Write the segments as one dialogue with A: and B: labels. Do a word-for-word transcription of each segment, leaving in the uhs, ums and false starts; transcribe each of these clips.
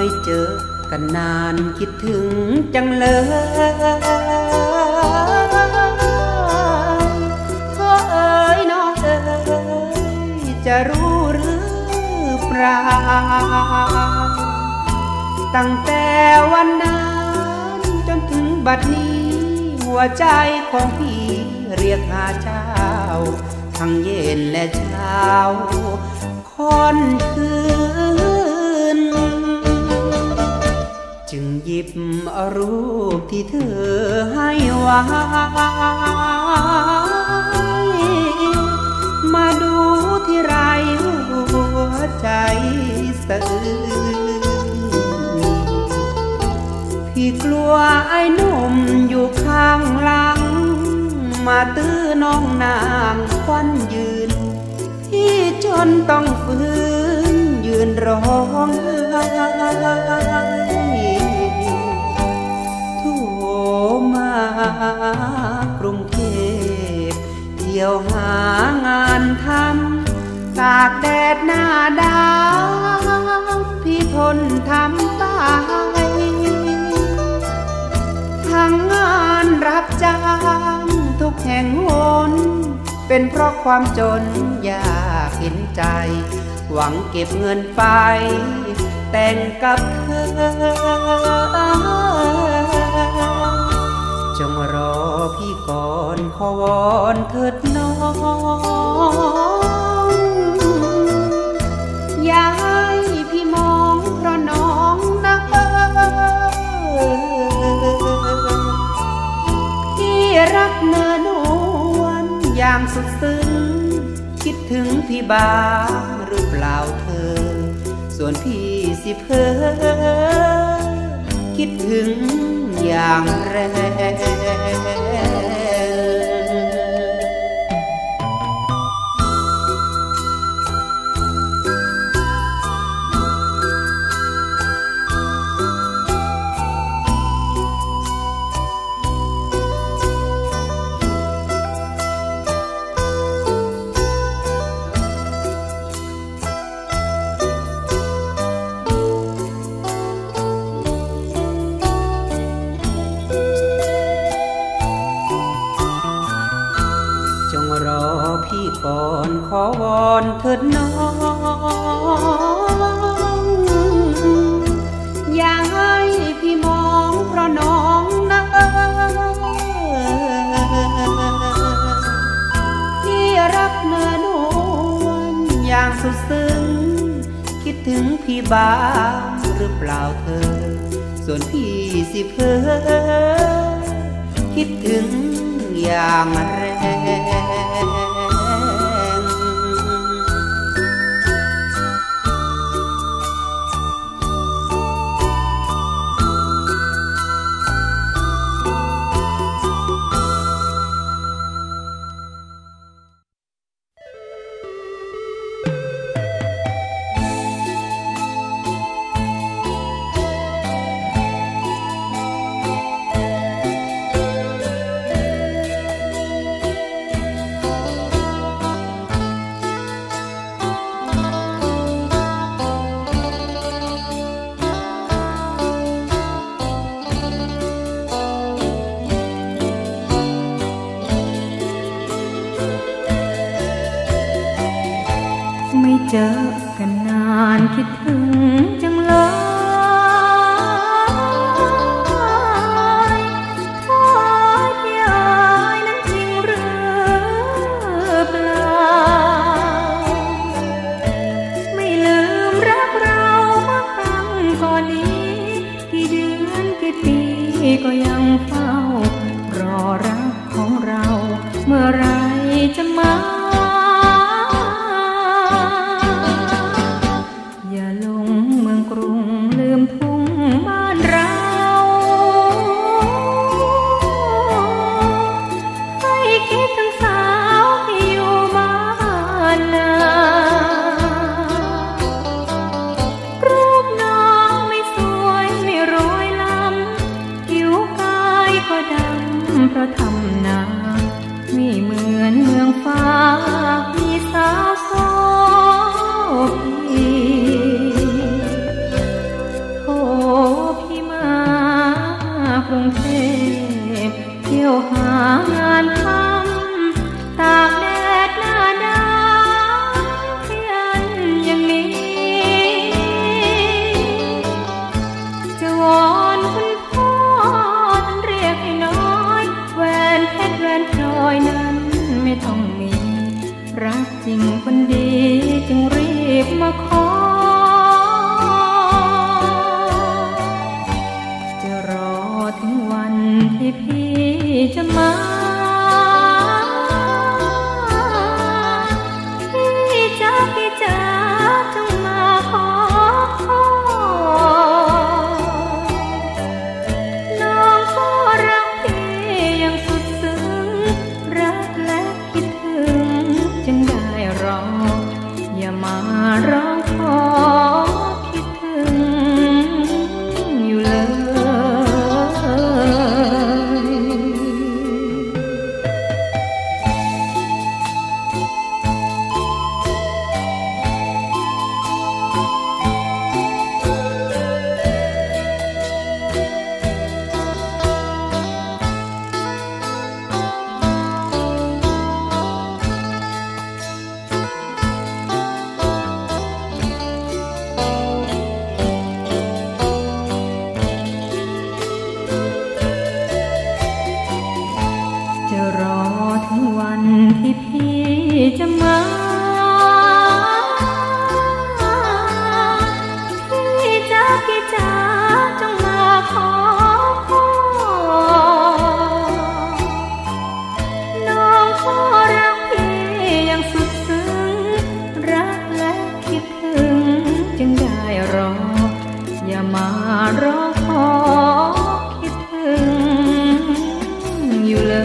A: ไม่เจอกันนานคิดถึงจังเลยพ่อเอ๋ยน้องเอ๋ยจะรู้หรือเปล่าตั้งแต่วันนั้นจนถึงบัดนี้หัวใจของพี่เรียกหาเจ้าทั้งเย็นและเช้าค่อนคืนจึงหยิบเอารูปที่เธอให้ไว้มาดูที่ไรหัวใจสะอื้นพี่กลัวไอ้หนุ่มอยู่ข้างหลังมาตื้อน้องนางควันยืนพี่จนต้องฝืนยืนร้องไห้โทรมากรุงเทพเที่ยวหางานทำตากแดดหน้าดำพี่ทนทำตายทั้งงานรับจ้างทุกแห่งหนเป็นเพราะความจนยากเห็นใจหวังเก็บเงินไปแต่งกับเธอจงรอพี่ก่อนขอวอนเถิดน้องอย่าให้พี่มองเพราะน้องนะพี่รักเนินนวลอย่างสุดซึ้งคิดถึงพี่บ้างหรือเปล่าเธอส่วนพี่สิเพ้อคิดถึงอย่างแรงก่อนขอวอนเถิดน้องอย่าให้พี่มองเพราะน้องนะพี่รักเนินนวลอย่างสุดซึ้งคิดถึงพี่บ้างหรือเปล่าเธอส่วนพี่สิเพ้อคิดถึงอย่างแรงเจอกันนานคิดถึงจังเลยขอพี่อายนั้นจริงหรือเปล่าไม่ลืมรักเราเมื่อครั้งก่อนนี้กี่เดือนกี่ปีก็ยังเฝ้ารอรักของเราเมื่อไรจะมาลงเมือง
B: จะมาพี่จ๋าพี่จ๋าจงมาขอน้องก็รักพี่อย่างสุดซึ้งรักและคิดถึงจึงได้รออย่ามาร้องขอคิดถึงอยู่เลยที่พี่จะมาพี่จ๋าพี่จ๋าจงมาขอน้องก็รักพี่อย่างสุดซึ้งรักและคิดถึงจึงได้รออย่ามาร้องขอคิดถึงอยู่เลย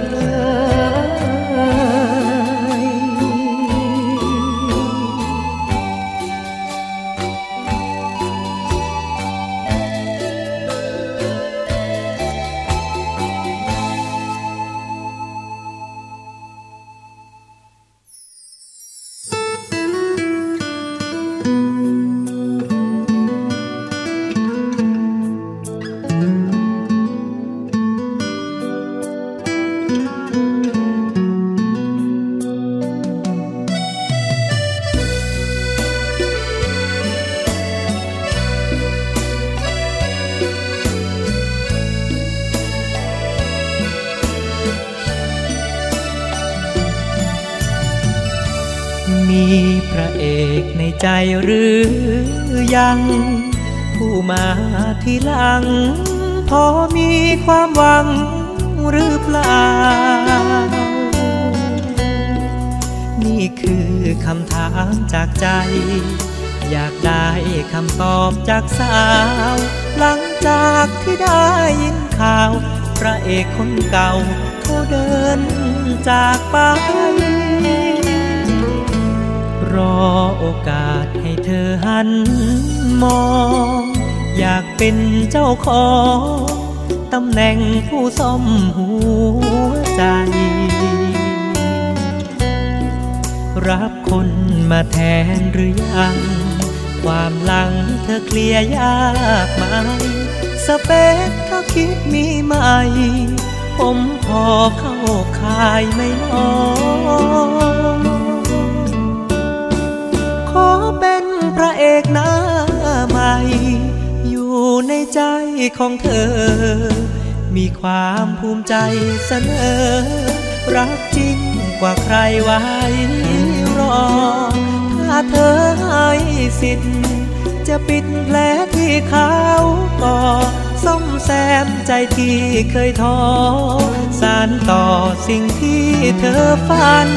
A: มีพระเอกในใจหรือยังผู้มาทีหลังพอมีความหวังหรือเปล่านี่คือคำถามจากใจอยากได้คำตอบจากสาวหลังจากที่ได้ยินข่าวพระเอกคนเก่าเขาเดินจากไปรอโอกาสให้เธอหันมองอยากเป็นเจ้าของตำแหน่งผู้ซ่อมหัวใจรับคนมาแทนหรือยังความหลังเธอเคลียร์ยากไหมสเปคเธอคิดมีไหมผมพอเข้าข่ายไม่น้อยขอเป็นพระเอกหน้าใหม่อยู่ในใจของเธอมีความภูมิใจเสนอรักจริงกว่าใครไว้รอถ้าเธอให้สิทธิ์จะปิดแผลที่เขาก่อซ่อมแซมใจที่เคยท้อสานต่อสิ่งที่เธอฝัน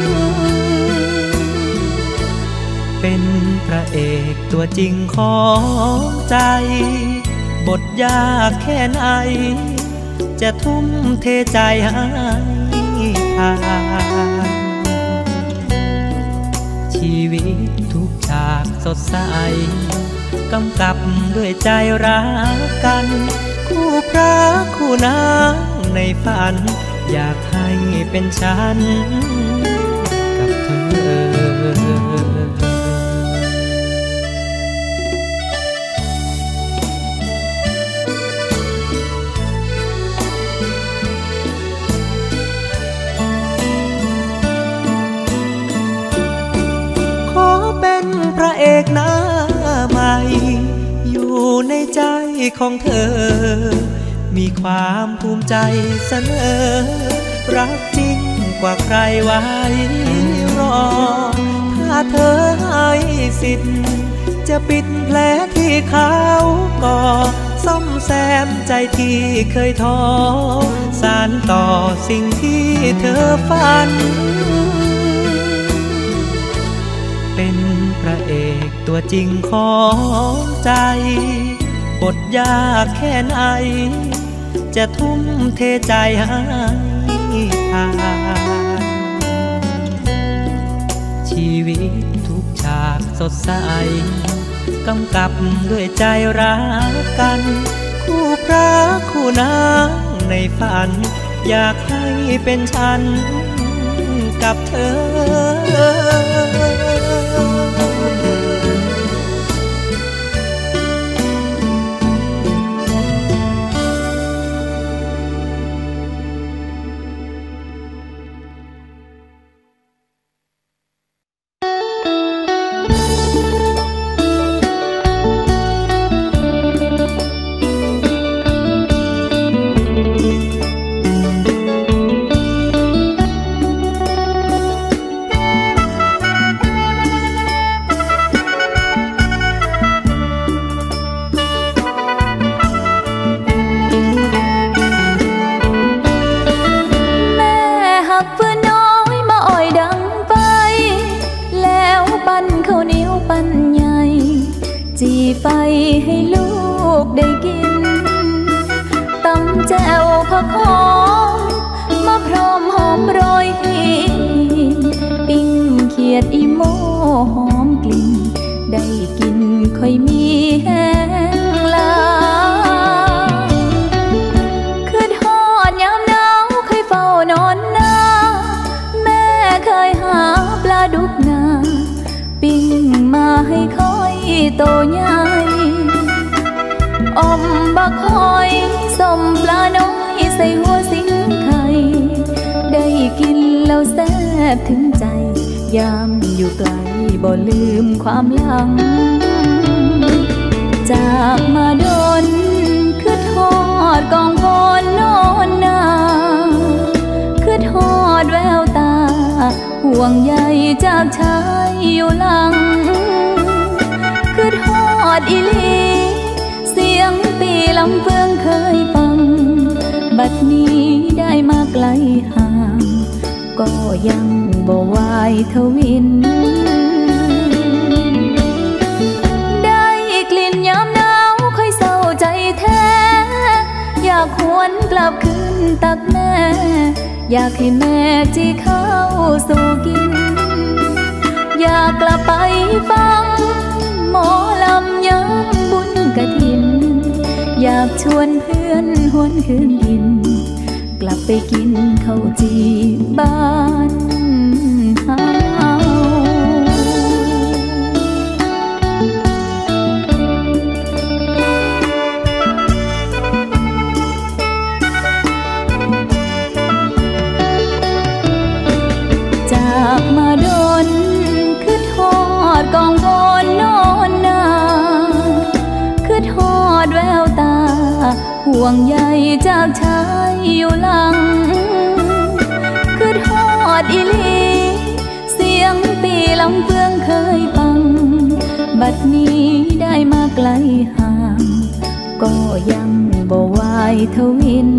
A: เป็นพระเอกตัวจริงของใจบทยากแค่ไหนจะทุ่มเทใจให้ผ่านชีวิตทุกฉากสดใสกำกับด้วยใจรักกันคู่พระคู่นางในฝันอยากให้เป็นฉันกับเธอพระเอกหน้าใหม่อยู่ในใจของเธอมีความภูมิใจเสนอรักจริงกว่าใครไว้รอถ้าเธอให้สิทธิ์จะปิดแผลที่เขาก่อซ่อมแซมใจที่เคยท้อสานต่อสิ่งที่เธอฝันเป็นพระเอกตัวจริงของใจบทยากแค่ไหนจะทุ่มเทใจให้ผ่านชีวิตทุกฉากสดใสกำกับด้วยใจรักกันคู่พระคู่นางในฝันอยากให้เป็นฉันกับเธอ
B: ไฟให้ลูกได้กินตำแจ่วผักหอมมะพร้าวหอมโรยหินปิ้งเขียดอีโมหอมกลิ่นได้กินค่อยมีแห้งลาคืนฮอดยามหนาวเคยเฝ้านอนนาแม่เคยหาปลาดุกนาปิ้งมาให้ค่อยโตใหญ่อมบักหอยส้มปลาน้อยใส่หัวสิงไข่ได้กินแล้วแซ่บถึงใจยามอยู่ไกลบ่ลืมความหลังจากมาโดนคือทอดกองพรนอนนาคือทอดแววตาห่วงใยจากชายอยู่หลังคือทอดอีลีเสียงปีลำเฟืองเคยฟังบัดนี้ได้มาไกลห่างก็ยังบ่วายทวินได้กลิ่นยามหนาวค่อยเศร้าใจแท้อยากหวนกลับคืนตักแม่อยากให้แม่จีเข้าสู่กินอยากกลับไปฟังหมอลำย้ำบุญกฐินอยากชวนเพื่อนหวนคืนดินกลับไปกินข้าวจีบ้านเฮาจากมาโดนคือทอดกองพรนอนนาคือทอดแววตาห่วงใยจากชายอยู่หลังคือทอดอีลีเสียงปีลำเฟืองเคยฟังบัดนี้ได้มาไกลห่างก็ยังบ่วายทวิน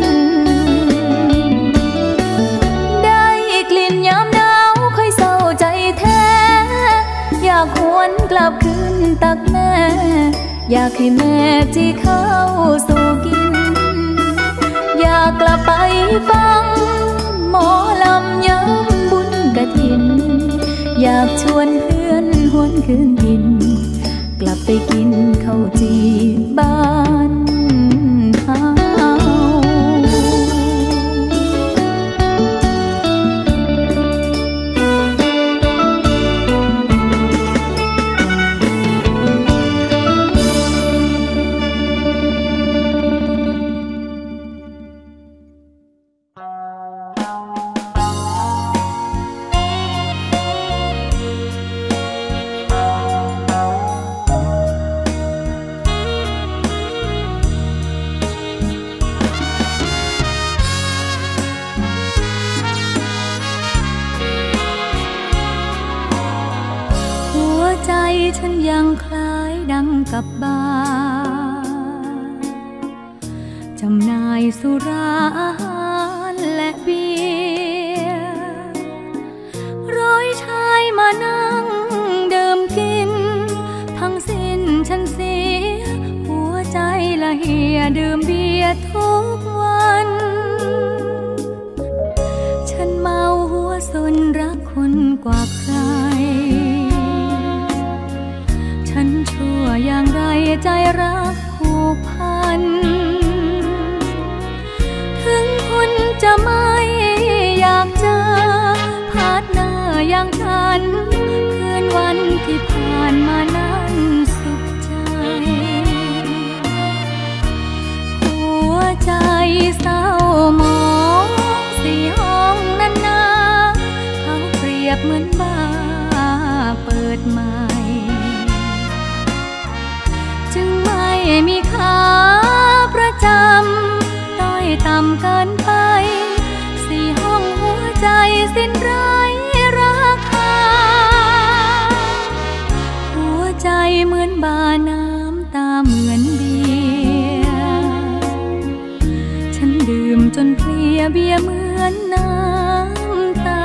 B: ได้กลิ่นยามหนาวค่อยเศร้าใจแท้อยากหวนกลับคืนตักแม่อยากให้แม่จีเข้าสู่กินอยากกลับไปฟังหมอลำย้ำบุญกฐินอยากชวนเพื่อนหวนคืนดินกลับไปกินข้าวจีบ้านเฮา ฉันยังคล้ายดังกับบานสุราอาหารและเบียร์ร้อยชายมานั่งดื่มกินทั้งสิ้นฉันเสียหัวใจละเหี่ยดื่มเบียร์ทุกวันฉันเมาหัวซนรักคนกว่าใครฉันชั่วอย่างไรใจรักผูกพันถึงคุณจะไม่อยากเจอพาร์ทเนอร์อย่างฉันคืนวันที่ผ่านมานั้นสุขใจหัวใจเศร้าหมองสี่ห้องนั้นนาเขาเปรียบเหมือนบ้าเปิดใหม่จึงไม่มีค่าประจำต้อยต่ำเกินไปสี่ห้องหัวใจสิ้นไร้ราคาหัวใจเหมือนบาน้ำตาเหมือนเบียร์ฉันดื่มจนเพลียเบียร์เหมือนน้ำตา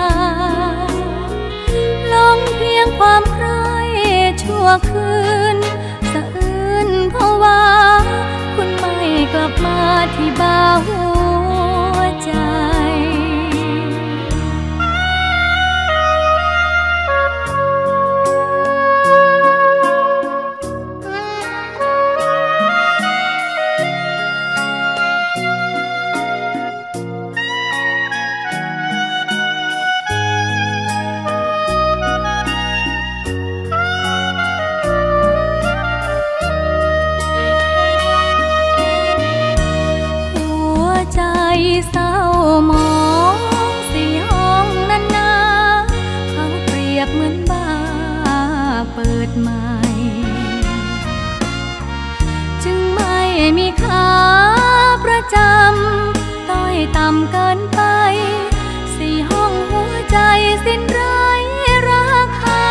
B: ลงเพียงความใคร่ชั่วคืนสะอื้นเพราะว่าคุณไม่กลับมาที่บ้านหัวใจเศร้าหมองสี่ห้องนั้นนาเขาเปรียบเหมือนบ้าเปิดใหม่จึงไม่มีค่าประจำต้อยต่ำเกินไปสี่ห้องหัวใจสิ้นไร้ราคา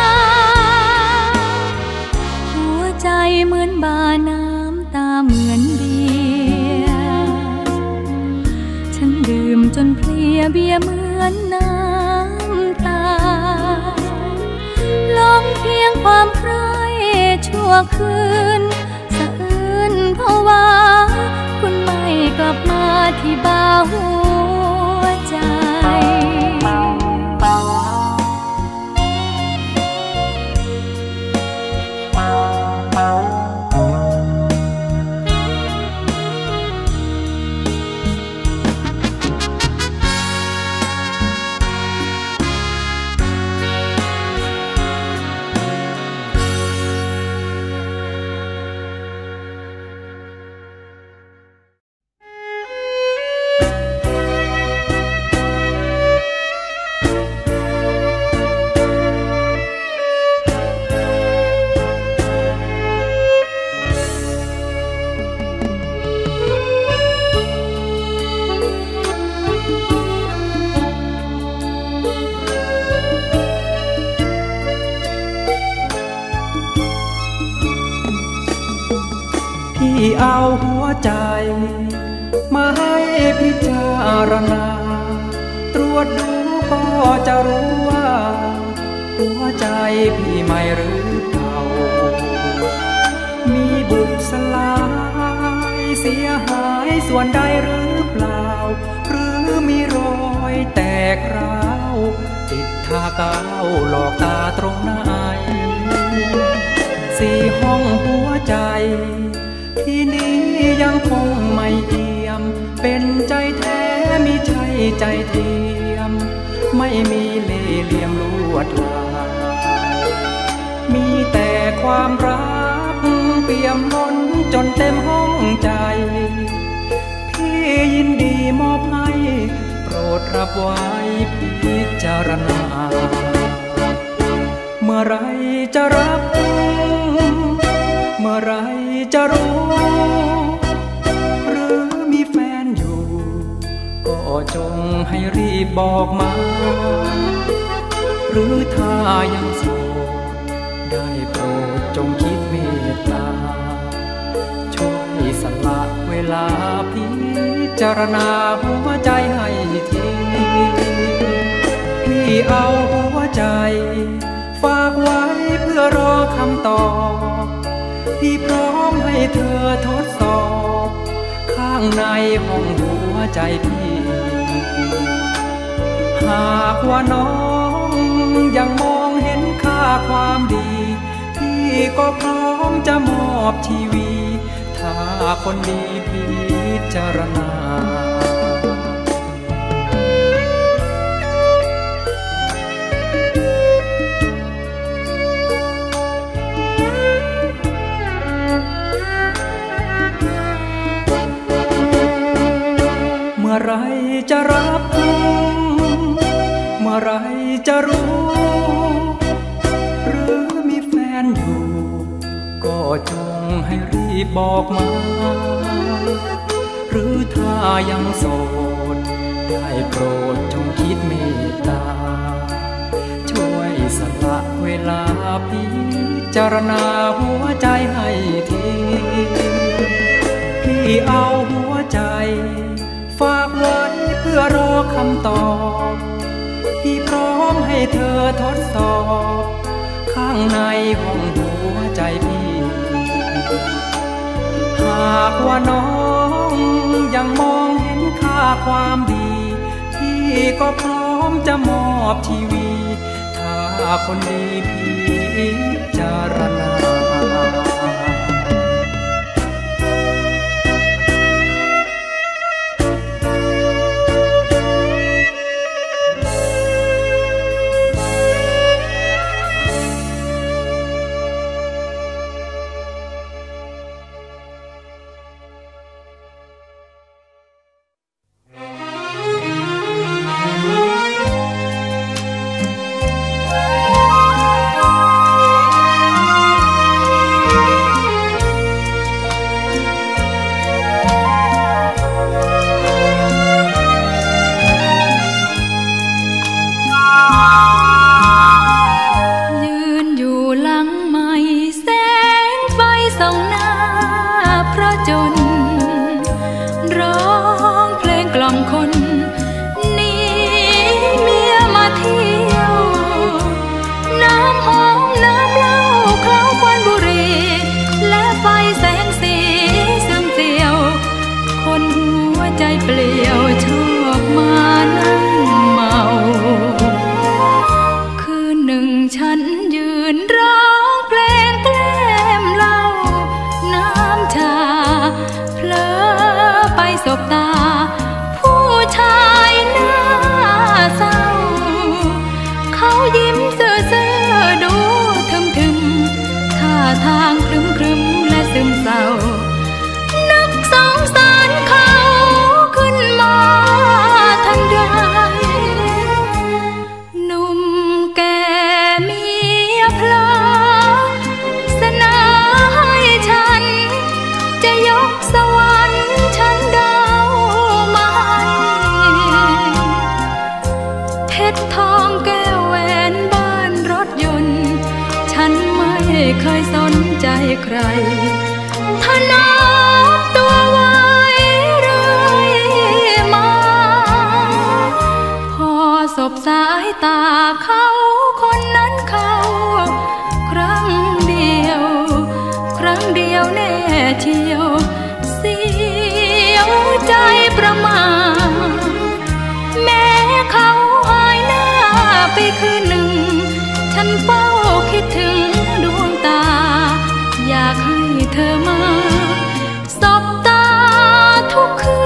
B: หัวใจเหมือนบาน้ำตาเหมือนเบียร์ดื่มจนเพลียเบียร์เหมือนน้ำตาลงเพียงความใคร่ชั่วคืนสะอื้นเพราะว่าคุณไม่กลับมาที่บ้านหัวใจ
A: ที่เอาหัวใจมาให้พิจารณาตรวจดูก็จะรู้ว่าหัวใจพี่ไม่หรือเปล่ามีบุบสลายเสียหายส่วนใดหรือเปล่าหรือมีรอยแตกร้าวติดทากาวหลอกตาตรงไหนสี่ห้องหัวใจที่นี้ยังคงไม่เอี่ยมเป็นใจแท้มิใช่ใจเทียมไม่มีเล่ห์เหลี่ยมลวดลายมีแต่ความรักเปี่ยมล้นจนเต็มห้องใจพี่ยินดีมอบให้โปรดรับไว้พิจารณาเมื่อไรจะรับเมื่อไรจะรู้หรือมีแฟนอยู่ก็จงให้รีบบอกมาหรือถ้ายังโสดได้โปรดจงคิดเมตตาช่วยสละเวลาพิ
C: จารณาหัวใจให้ทีพี่เอาหัวใจฝากไว้เพื่อรอคำตอบพี่พร้อมให้เธอทดสอบข้างในห้องหัวใจพี่หากว่าน้องยังมองเห็นค่าความดีพี่ก็พร้อมจะมอบชีวิตถ้าคนดีพิจารณาเมื่อไรจะรับเมื่อไรจะรู้หรือมีแฟนอยู่ก็จงให้รีบบอกมาหรือถ้ายังโสดได้โปรดจงคิดเมตตาช่วยสละเวลาพิจารณาหัวใจให้ทีพี่เอาหัวใจฝากไว้เพื่อรอคำตอบพี่พร้อมให้เธอทดสอบข้างในห้องหัวใจพี่หากว่าน้องยังมองเห็นค่าความดีพี่ก็พร้อมจะมอบชีวิตถ้าคนดีพิจารณาใครถ้าน้อมตัวไว้เรื่อยมาพอสบสายตาเขาคนนั้นเขาครั้งเดียวครั้งเดียวแน่เชียวเสียวใจประมาทแม้เขาหายหน้าไปคืนหนึ่งฉันเฝ้าคิดถึงดวงตาอยากให้เธอมาสบตาทุกคื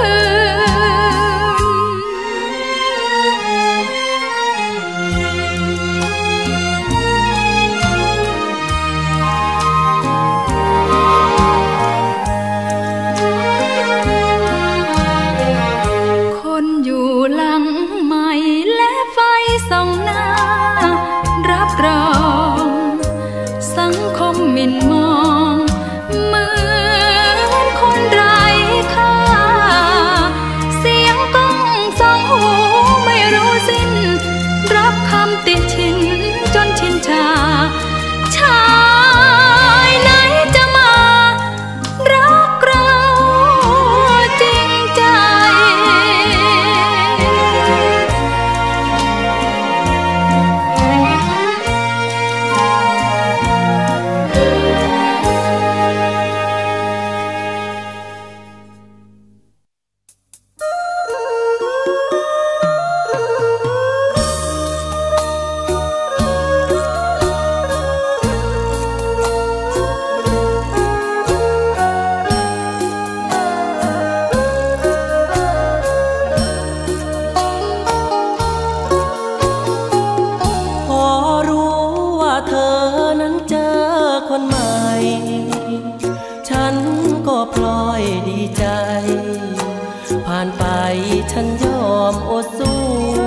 C: นคนอยู่หลังใหม่และไฟส่องหน้ารับรองสังคมหมิ่นมองเหมื
D: ใจผ่านไปฉันยอมอดสู้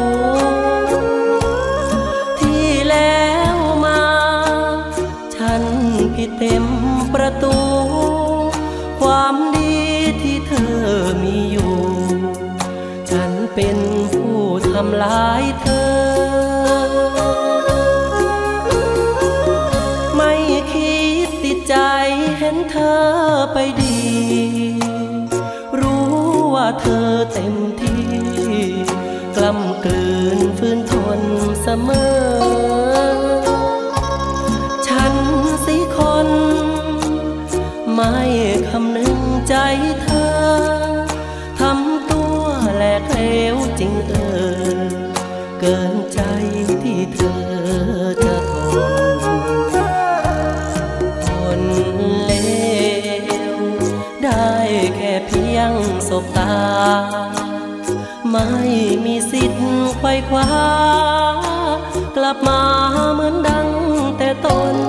D: ที่แล้วมาฉันผิดเต็มประตูความดีที่เธอมีอยู่ฉันเป็นผู้ทำลายเธอไม่คิดติดใจเห็นเธอไปดีรู้ว่าเธอเต็มที่กล้ำกลืนฝืนทนเสมอฉันสิคนไม่คำนึงใจเธอทำตัวแหลกเหลวจริงเออเกินใจที่เธอจะทนคนเลวได้แค่เพียงสบตาไม่มีสิทธิ์ไขว่คว้ากลับมาเหมือนดังแต่ต้น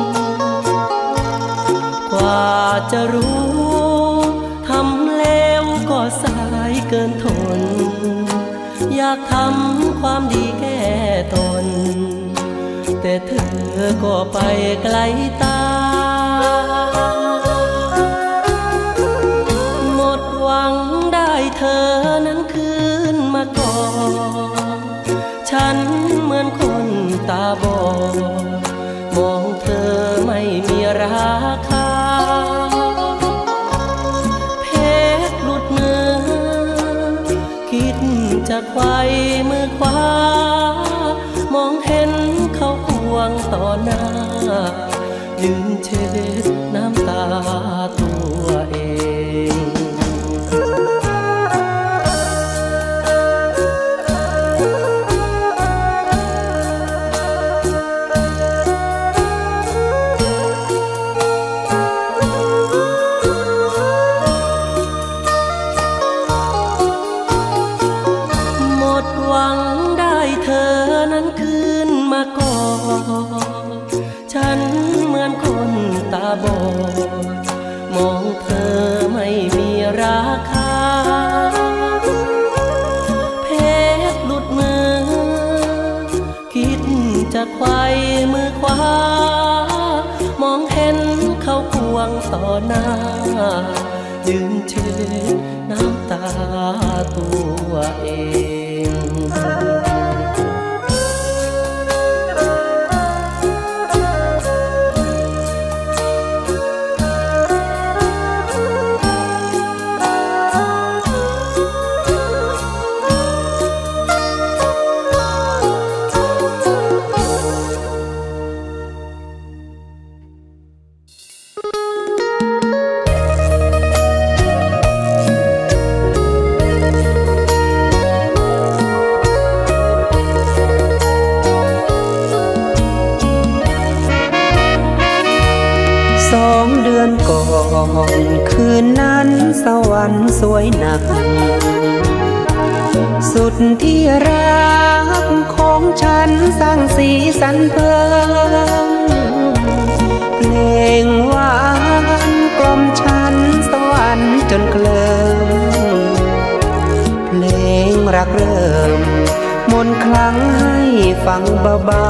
D: กว่าจะรู้ทำแล้วก็สายเกินทนอยากทำความดีแก้ตนแต่เธอก็ไปไกลตาหมดหวังได้เธอนั้นคืนมาก่อนฉันเหมือนคนตาบอดมองเธอไม่มีราคาเพชรหลุดมือคิดจะไขว่มือขวามองเห็นเขาควงต่อหน้ายืนเช็ดน้ำตาตัวเองฉันเหมือนคนตาบอดมองเธอไม่มีราคาเพชรหลุดมือคิดจะไขว่มือขวามองเห็นเขาควงต่อหน้ายืนเช็ดน้ำตาตัวเอง
A: สองเดือนก่อนคืนนั้นสวรรค์สวยหนักสุดที่รักของฉันสร้างสีสันเพลิงเพลงหวานกล่อมฉันสวรรค์จนเคลิ้มเพลงรักเริ่มมนต์ครั้งให้ฟังเบา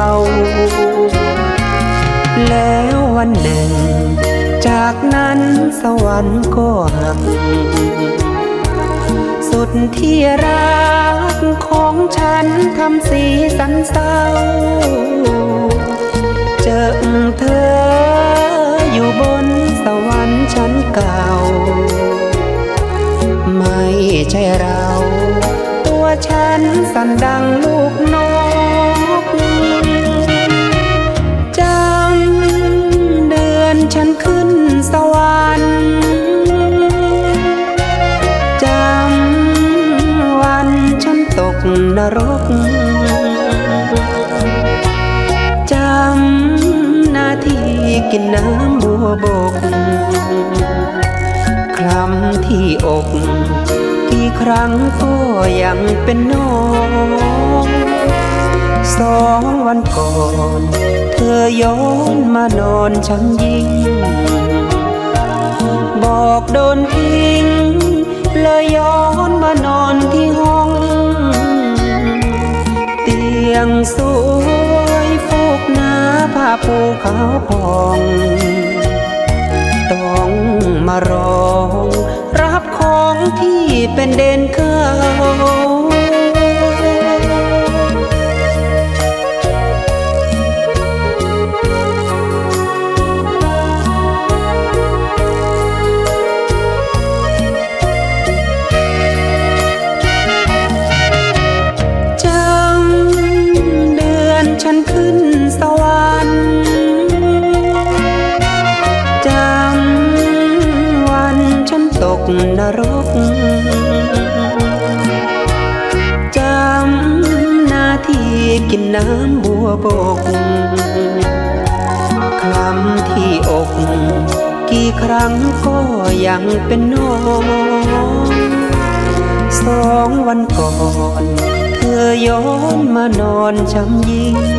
A: ๆแล้ววันหนึ่งจากนั้นสวรรค์ก็หักสุดที่รักของฉันทำสีสันเศร้าเจอเธออยู่บนสวรรค์ชั้นเก่าไม่ใช่เราตัวฉันสั่นดังลูกนกจำเดือนฉันขึ้นสวรรค์จำวันฉันตกนรกจำนาทีกินน้ำบัวบกคลำที่อกกี่ครั้งก็ยังเป็นน้องสองวันก่อนเธอย้อนมานอนช้ำยิ่งบอกโดนทิ้งาวผ่องต้องมารองรับของที่เป็นเด่นเขาฉันขึ้นสวรรค์จำวันฉันตกนรกจำหน้าที่กินน้ำบัวบกคลำที่อกกี่ครั้งก็ยังเป็นน้องสองวันก่อนเธอย้อนมานอนช้ำยิ่ง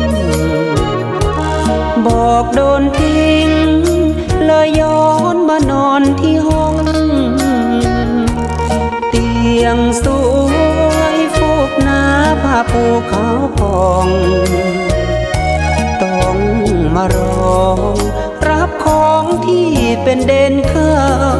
A: บอกโดนทิ้งเลยย้อนมานอนที่ห้องเตียงสวยฟูกหนาผ้าปูขาวผ่องต้องมารองรับของที่เป็นเด่นเขา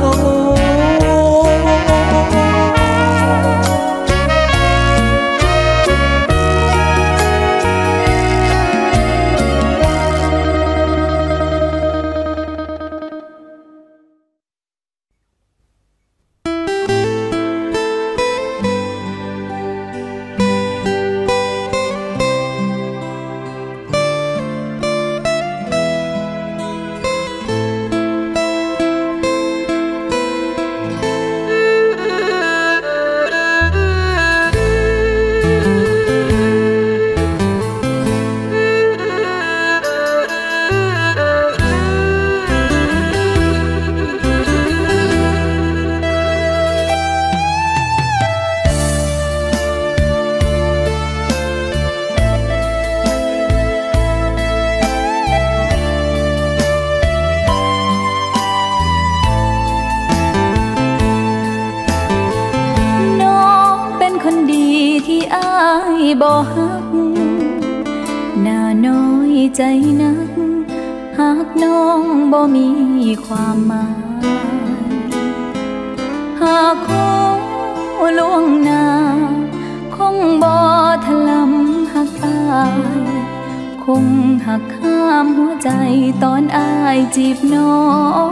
A: บ่ฮักหน้าน้อยใจนักหากน้องบ่มีความหมายหากคงล่วงหน้าคงบ่ถลำหักอายคงหักข้ามหัวใจตอนอายจีบน้อง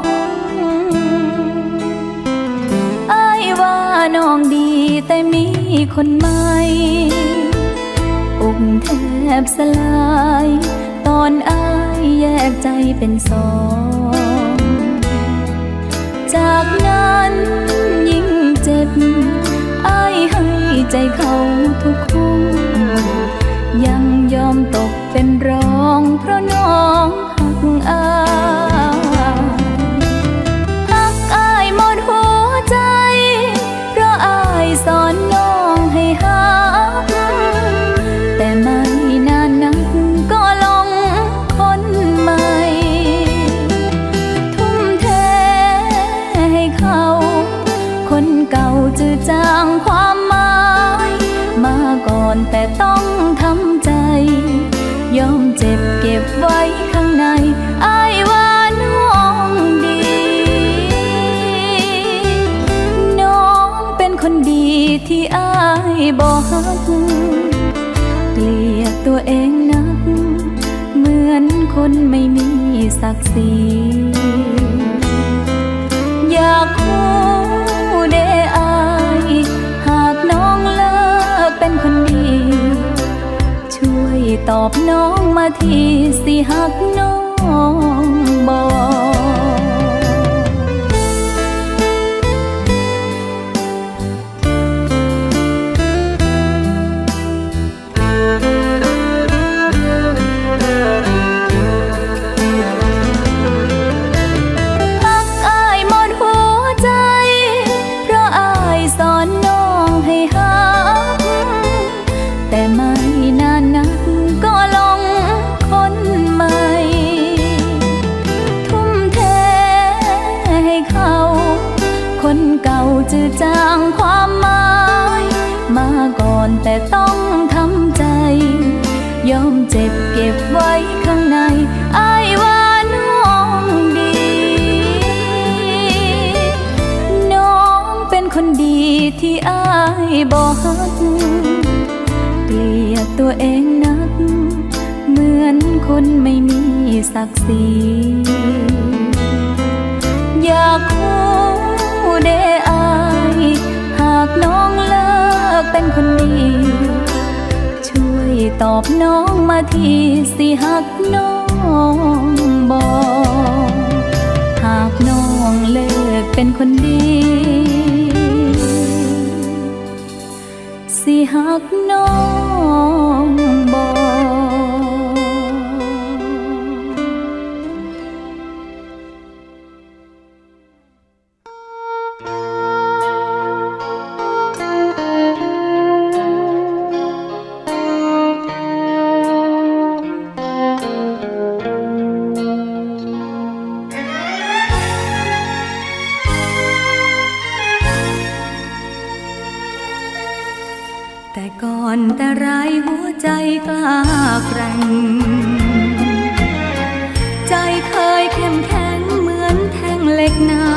A: อายว่าน้องดีแต่มีคนใหม่อกแทบสลายตอนอายแยกใจเป็นสองจากนั้นยิ่งเจ็บอายให้ใจเขาทุกคนยังยอมตกเป็นรองเพราะน้องหักอายหักอายหมดหัวใจเพราะอายสอนน้องให้หักแต่ไม่นานนักก็ลงคนใหม่ทุ่มเทให้เขาคนเก่าจืดจางความหมายมาก่อนแต่ต้องทำใจยอมเจ็บเก็บไว้ข้างในอายว่าน้องดีน้องเป็นคนดีที่อายบ่ฮักเกลียดตัวเองนักเหมือนคนไม่มีศักดิ์ศรีอยากคู่เด้อายหากน้องเลิกเป็นคนดีช่วยตอบน้องมาทีสิหักน้องบ่จืดจางความหมายมาก่อนแต่ต้องทำใจยอมเจ็บเก็บไว้ข้างในอายว่า
B: ที่อ้ายบ่ฮักเกลียดตัวเองนักเหมือนคนไม่มีศักดิ์ศรีอยากคู่เดอายหากน้องเลิกเป็นคนดีช่วยตอบน้องมาทีสิหักน้องบ่หากน้องเลิกเป็นคนดีสิหักน้องบ่ก่อนแต่ไรหัวใจกล้าแกร่งใจเคยเข้มแข็งเหมือนแท่งเหล็กหนา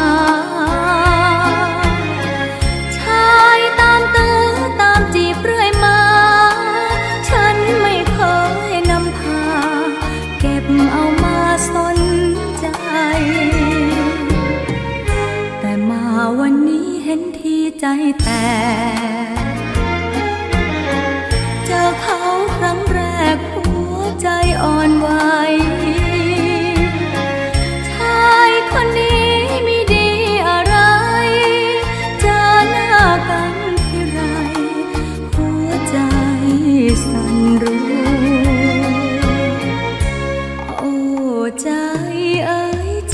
B: ชายตามตื้อตามจีบเรื่อยมาฉันไม่เคยนำพาเก็บเอามาสนใจแต่มาวันนี้เห็นทีใจแตกเจอเขาครั้งแรกหัวใจอ่อนไหวชายคนนี้มีดีอะไรเจอหน้ากันทีไรหัวใจสั่นรัวโอ้ใจเอ้ยใจ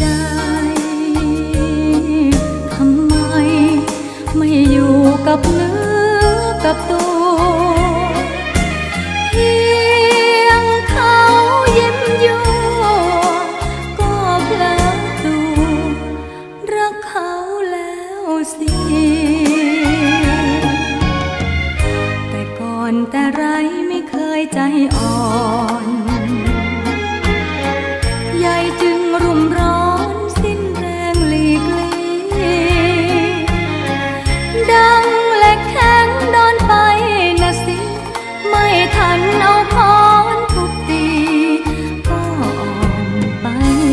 B: ทำไมไม่อยู่กับเนื้อกับตัวแต่ก่อนแต่ไรไม่เคยใจอ่อนใยจึงรุ่มร้อนสิ้นแรงหลีกลี่ดังเหล็กแข็งโดนไฟนะสิไม่ทันเอาค้อนทุบตีก็อ่อนไป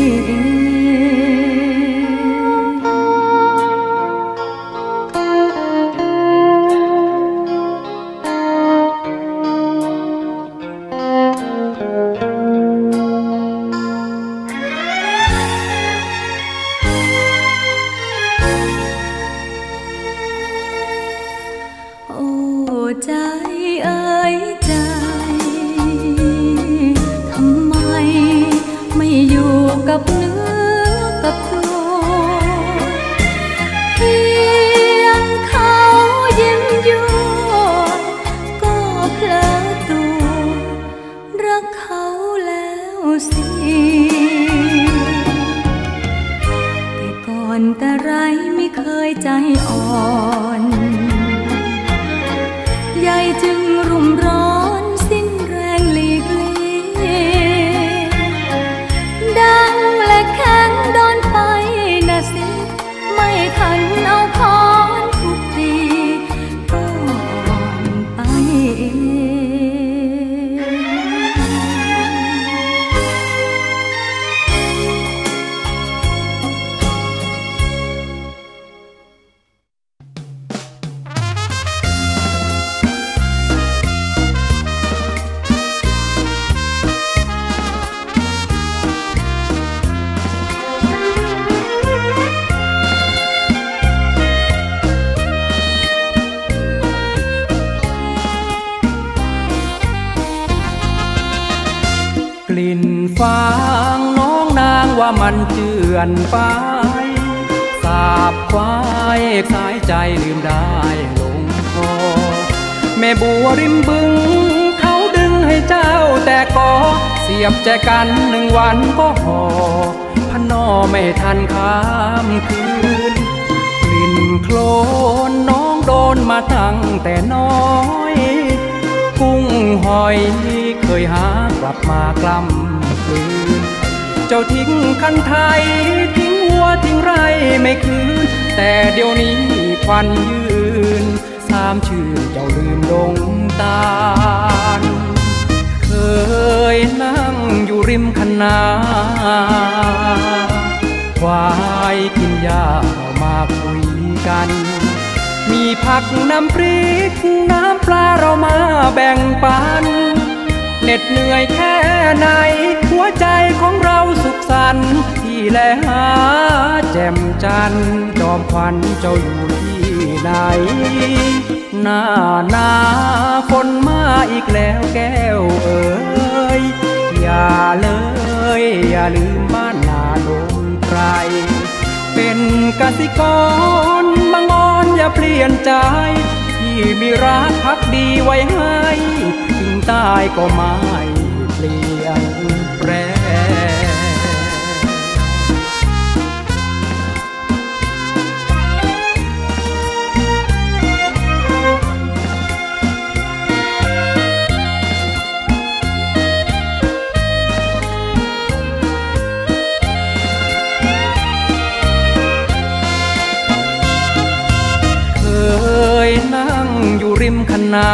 B: ใจเอ้ยใจทำไมไม่อยู่กับเนื้อกับตัวเพียงเขายิ้มยั่วก็เพลอตัวรักเขาแล้วสิแต่ก่อนแต่ไรไม่เคยใจอ่อนใยจึงรุ่มร้อนสิ้นแรงหลีกลี่ดังเหล็กแข็งโดนไฟนะสิไม่ทันเอาค้อนทุบตีก็อ่อนไป
C: กลิ่นฟางน้องนางว่ามันเจือนไปสาบควายสายใจลืมได้ลงคอแม่บัวริมบึงเขาดึงให้เจ้าแต่ก็เสียบแจกันหนึ่งวันก็ห่อพันนอไม่ทันข้ามคืนกลิ่นโคลนน้องโดนมาตั้งแต่น้อยกุ้งหอยเคยหากลับมากล้ำคืนเจ้าทิ้งคันไทยทิ้งวัวทิ้งไรไม่คืนแต่เดี๋ยวนี้ควันยืนสามชื่อเจ้าลืมลงตาลเคยนั่งอยู่ริมคันนาควายกินหญ้ามาคุยกันมีผักน้ำพริกน้ำปลาเรามาแบ่งปันเหน็ดเหนื่อยแค่ไหนหัวใจของเราสุขสันต์ที่แลหาแจ่มจันทร์จอมขวัญเจ้าอยู่ที่ไหนหน้าหนาฝนมาอีกแล้วแก้วเอ๋ยอย่าเลยอย่าลืมบ้านนาดงไกรเป็นกสิกรบางอ่อนอย่าเปลี่ยนใจที่มีรักพักดีไว้ให้ถึงตายก็ไม่เปลี่ยนแปรริมคันนา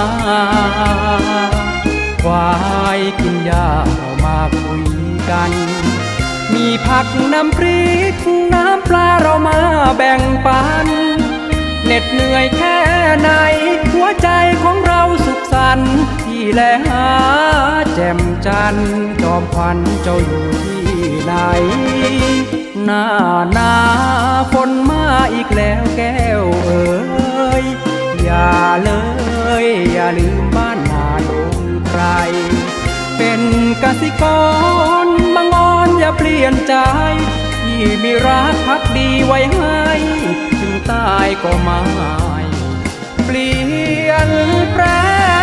C: ควายกินหญ้าเรามาคุยกันมีผักน้ำพริกน้ำปลาเรามาแบ่งปันเหน็ดเหนื่อยแค่ไหนหัวใจของเราสุขสันต์ที่แลหาแจ่มจันทร์จอมขวัญเจ้าอยู่ที่ไหนหน้าหนาฝนมาอีกแล้วแก้วเอ๋ยอย่าเลยอย่าลืมบ้านนาดงไกรเป็นกสิกรบางอ่อนอย่าเปลี่ยนใจที่มีรักพักดีไว้ให้ถึงตายก็ไม่เปลี่ยนแปร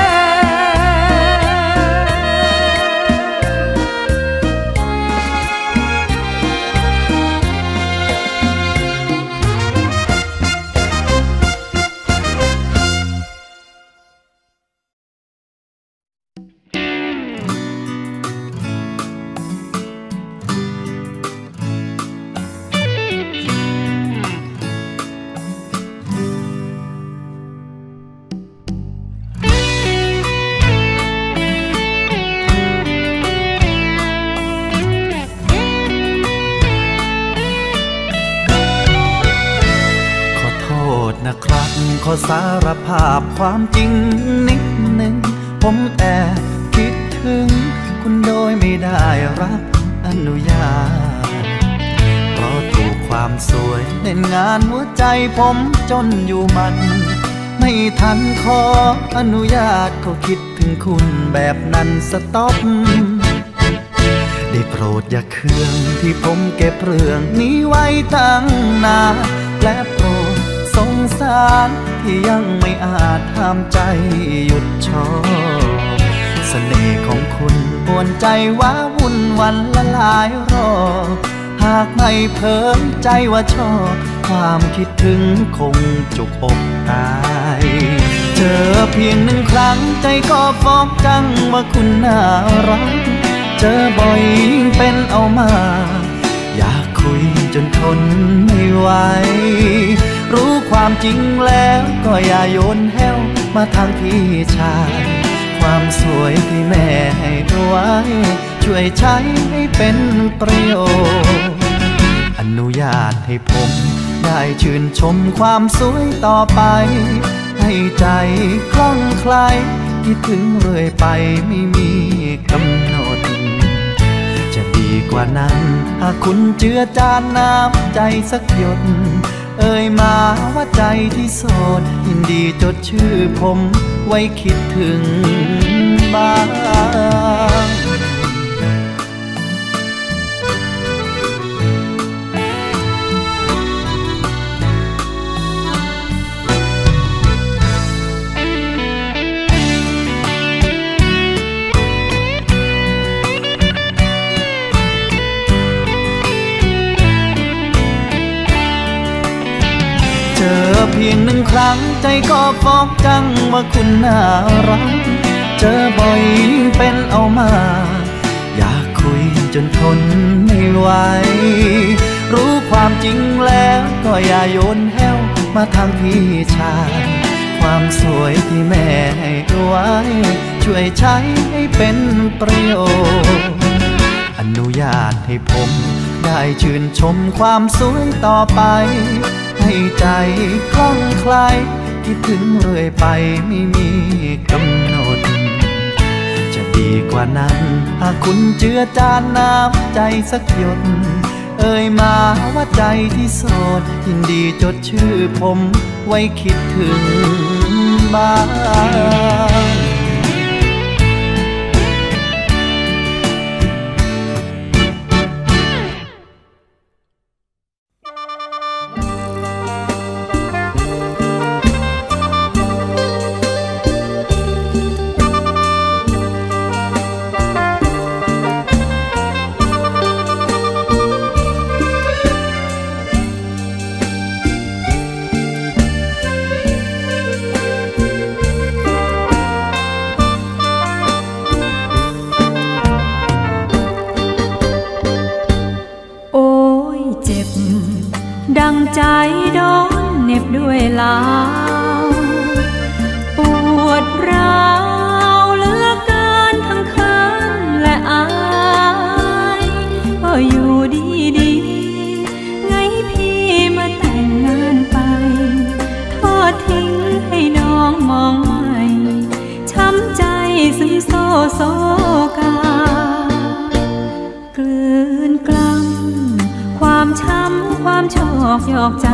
E: ขอสารภาพความจริงนิดหนึ่งผมแอบคิดถึงคุณโดยไม่ได้รับอนุญาตเพราะถูกความสวยเล่นงานหัวใจผมจนอยู่มันไม่ทันขออนุญาตก็คิดถึงคุณแบบนั้นสต๊อปได้โปรดอย่าเคืองที่ผมเก็บเรื่องนี้ไว้ตั้งนานและโปรดสงสารที่ยังไม่อาจห้ามใจหยุดชอบเสน่ห์ของคุณป่วนใจว้าวุ่นวันละหลายรอบหากไม่เพิ่มใจว่าชอบความคิดถึงคงจุกอกตายเจอเพียงหนึ่งครั้งใจก็ฟอกจังว่าคุณน่ารักเจอบ่อยเป็นเอามาอยากคุยจนทนไม่ไหวรู้ความจริงแล้วก็อย่าโยนแห้วมาทางพี่ชายความสวยที่แม่ให้ไว้ช่วยใช้ให้เป็นประโยชน์อนุญาตให้ผมได้ชื่นชมความสวยต่อไปให้ใจคล่องไคล้คิดถึงเรื่อยไปไม่มีกำหนดจะดีกว่านั้นหากคุณเจือจานน้ำใจสักหยดเอ่ยมาว่าใจที่โสดยินดีจดชื่อผมไว้คิดถึงบ้าง เจอเพียงหนึ่งครั้งใจก็ฟอกจังว่าคุณน่ารักเจอบ่อยเป็นเอามาอยากคุยจนทนไม่ไหวรู้ความจริงแล้วก็อย่าโยนแห้วมาทางพี่ชายคความสวยที่แม่ให้ไว้ช่วยใช้ให้เป็นประโยชน์อนุญาตให้ผมได้ชื่นชมความสวยต่อไปให้ใจคล่องไคล้คิดถึงเรื่อยไปไม่มีกำหนดจะดีกว่านั้นหากคุณเจือจานน้ำใจสักหยดเอ่ยมาว่าใจที่โสดยินดีจดชื่อผมไว้คิดถึงบ้าง
B: ดังใจโดนเหน็บด้วยลาวปวดร้าวเหลือเกินทั้งคืนและอายพออยู่ดีๆไงพี่มาแต่งงานไปทอดทิ้งให้น้องมองใหม่ช้ำใจซึมโซโซกากลืนกล้ำความช้ำความชอกหยอกใจ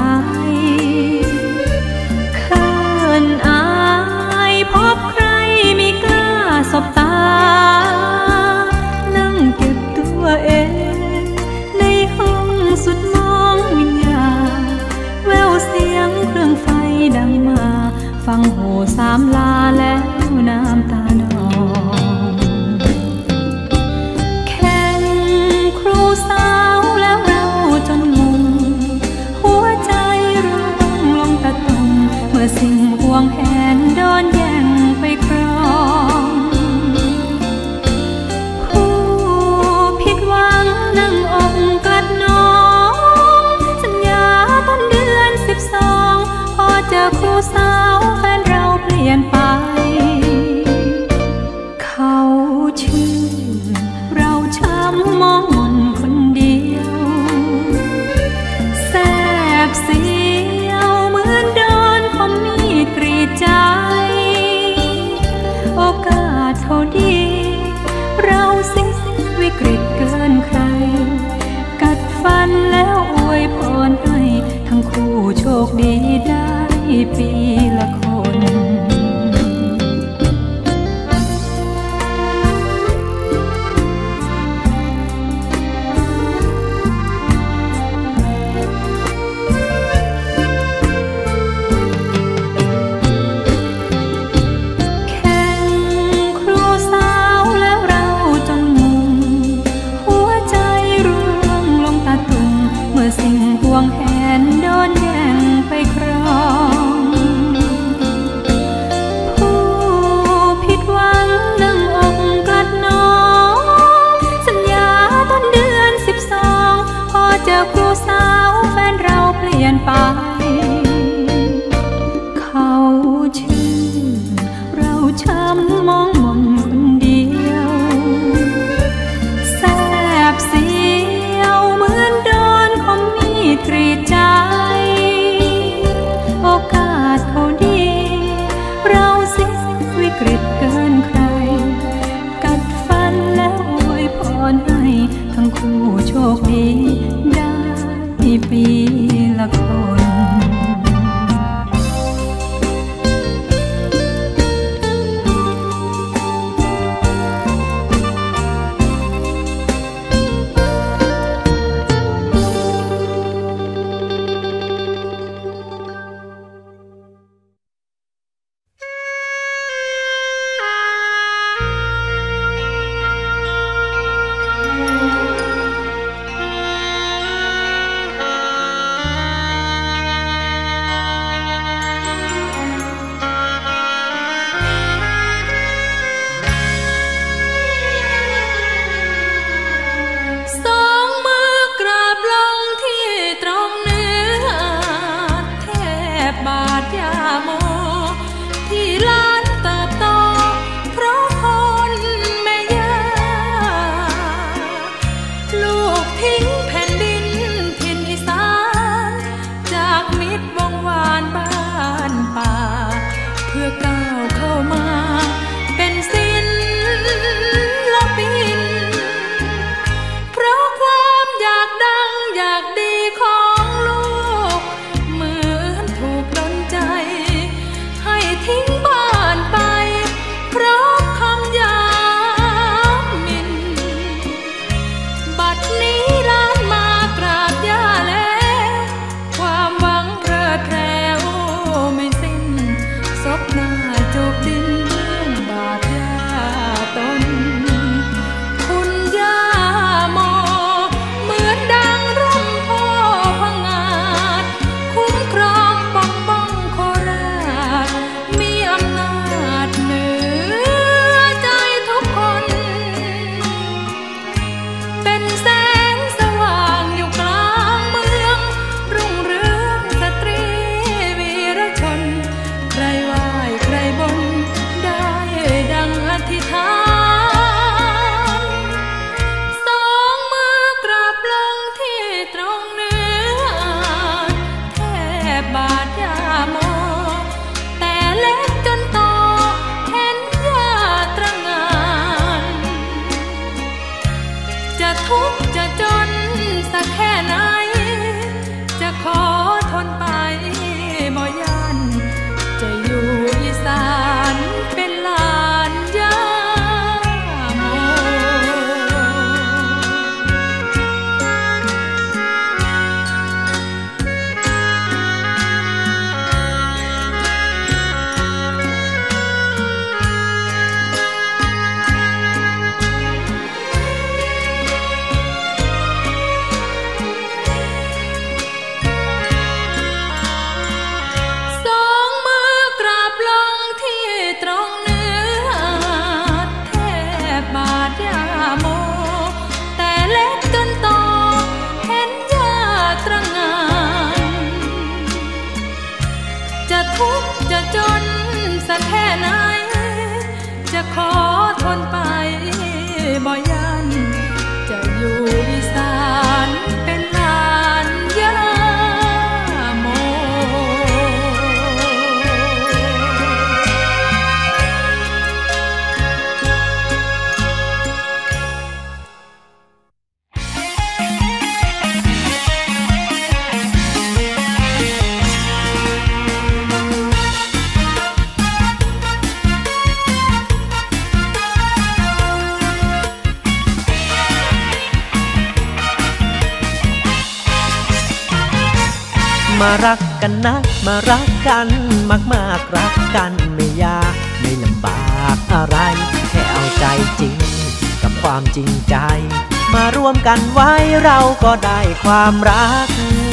B: เขินอายพบใครไม่กล้าสบตานั่งเก็บตัวเองในห้องสุดมองวิญญาแววเสียงเครื่องไฟดังมาฟังโห่สามลาแล้วน้ำตานองแข่งครูสาวแล้วเราจนงงหัวใจร่วงลงตะตุ่มเมื่อสิ่งห่วงแหนโดนแย่งไปครองผู้ผิดหวังนั่งอกกลัดน้องสัญญาต้นเดือนสิบสองพอเจอครูสาวแฟนเราเปลี่ยนไปเขาชื่อเราช้ำมองมนคนเดียวแสบเสียวเหมือนโดนคมมีดกรีดใจโอกาสเขาดีเราสิวิกฤตเกินใครกัดฟันแล้วอวยพรให้ทั้งคู่โชคดีได้ปีละคนห่วงแหนโดนแย่งไปครองผู้ผิดหวังนั่งอกกลัดน้องสัญญาต้นเดือนสิบสองพอเจอครูสาวแฟนเราเปลี่ยนไปเขาชื่อเราช้ำมองมนคนเดียวแสบเสียวเหมือนโดนคมมีดกรีดใจโอกาสเขาดีเราสิวิกฤตเกินใครกัดฟันแล้วอวยพรให้ทั้งคู่โชคดีได้ปีละคนบบาดยาโมแต่เล็กจนโตเห็นยาตระหง่านจะทุกข์จะจนสักแค่ไหนจะขอทนไปบ่ยันจะอยู่อีสานเป็นหลานยาโมจะจนสักแค่ไหนจะขอทนไปบ่ยันจะอยู่อีสานเป็นหลานยาโม
D: มารักกันนะมารักกันมากมากรักกันไม่ยากไม่ลำบากอะไรแค่เอาใจจริงกับความจริงใจมารวมกันไว้เราก็ได้ความรัก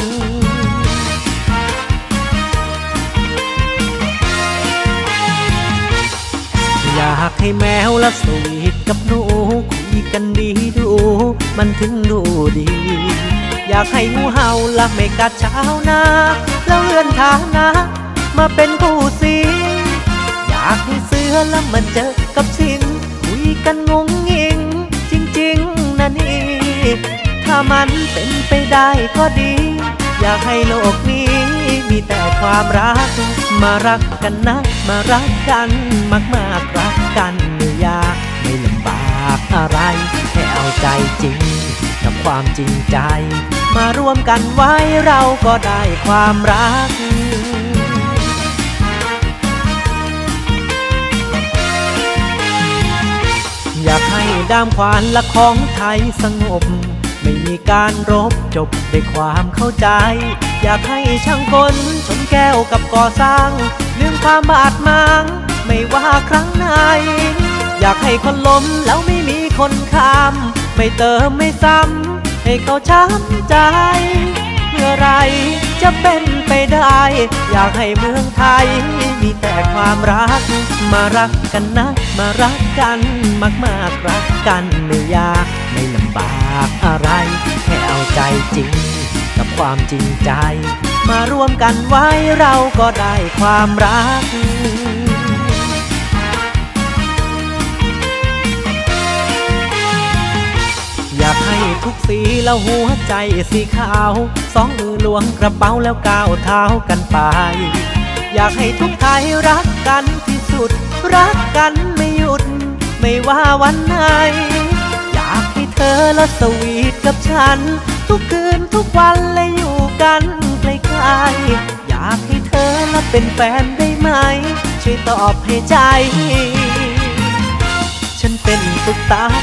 D: อยากให้แมวและสวีทกับหนูคุยกันดีดูมันถึงดูดีอยากให้งูเห่าและไม่กัดชาวนาแล้วเลื่อนฐานะมาเป็นคู่สีอยากให้เสือและมันเจอกับสิงคุยกันงงงิงจริงๆนะนี่ถ้ามันเป็นไปได้ก็ดีอยากให้โลกนี้มีแต่ความรักมารักกันนะมารักกันมากๆรักกันไม่ยากไม่ลำบากอะไรแค่เอาใจจริงกับความจริงใจมารวมกันไว้เราก็ได้ความรักอยากให้ด้ามขวานและของไทยสงบไม่มีการรบจบด้วยความเข้าใจอยากให้ช่างกลชนแก้วกับก่อสร้างลืมความบาดหมางไม่ว่าครั้งไหนอยากให้คนล้มแล้วไม่มีคนข้ามไม่เติมไม่ซ้ำให้เขาช้ำใจเมื่อไรจะเป็นไปได้อยากให้เมืองไทยมีแต่ความรักมารักกันนะมารักกันมากๆรักกันไม่ยากไม่ลำบากอะไรแค่เอาใจจริงกับความจริงใจมารวมกันไว้เราก็ได้ความรักอยากให้ทุกสีแล้วหัวใจสีขาวสองมือล้วงกระเป๋าแล้วก้าวเท้ากันไปอยากให้ทุกไทยรักกันที่สุดรักกันไม่หยุดไม่ว่าวันไหนอยากให้เธอและสวีทกับฉันทุกคืนทุกวันและอยู่กันใกล้ๆอยากให้เธอและเป็นแฟนได้ไหมช่วยตอบให้ใจฉันเป็นตุ๊กตา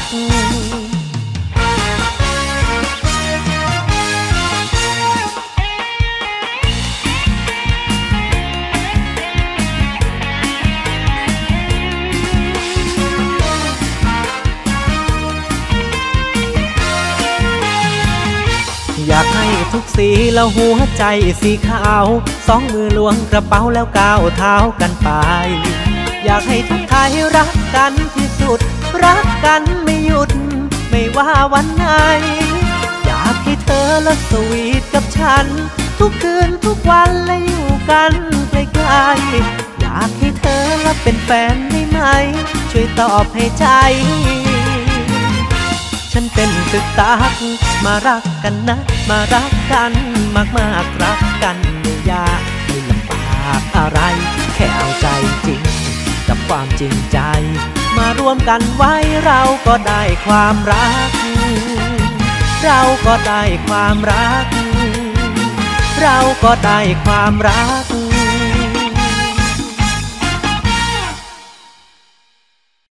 D: อยากให้ทุกสีแล้วหัวใจสีขาวสองมือล้วงกระเป๋าแล้วก้าวเท้ากันไปอยากให้ทุกไทยรักกันที่สุดรักกันไม่หยุดไม่ว่าวันไหนอยากให้เธอและสวีทกับฉันทุกคืนทุกวันและอยู่กันใกล้ๆอยากให้เธอและเป็นแฟนได้ไหมช่วยตอบให้ใจฉันเป็นตึกตักมารักกันนะมารักกันมากๆรักกันไม่ยากไม่
F: ากอะไรแค่เอาใจจริงกับความจริงใจมารวมกันไว้เราก็ได้ความรักเราก็ได้ความรักเราก็ได้ความรัก